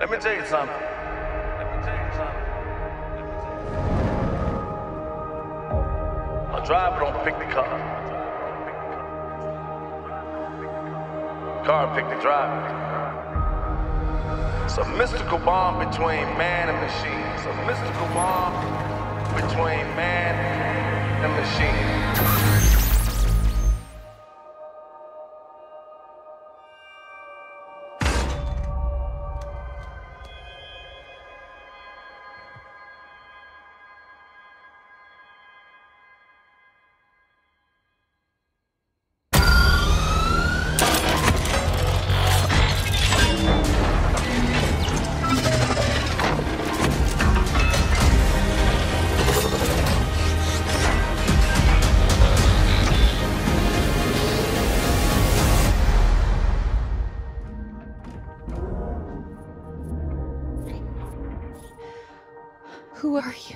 Let me tell you something. A driver don't pick the car. Car pick the driver. It's a mystical bond between man and machine. It's a mystical bond between man and machine. Who are you?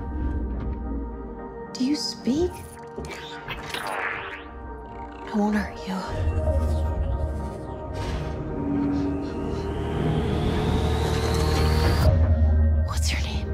Do you speak? I won't hurt you. What's your name?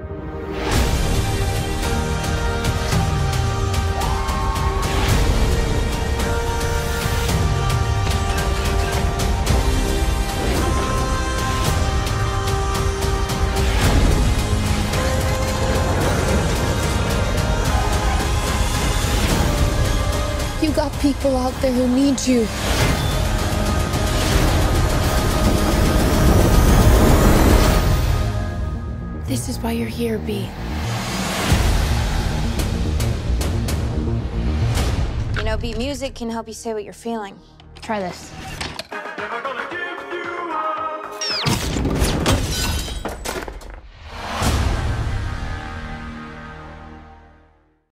You got people out there who need you. This is why you're here, B. You know, B, music can help you say what you're feeling. Try this.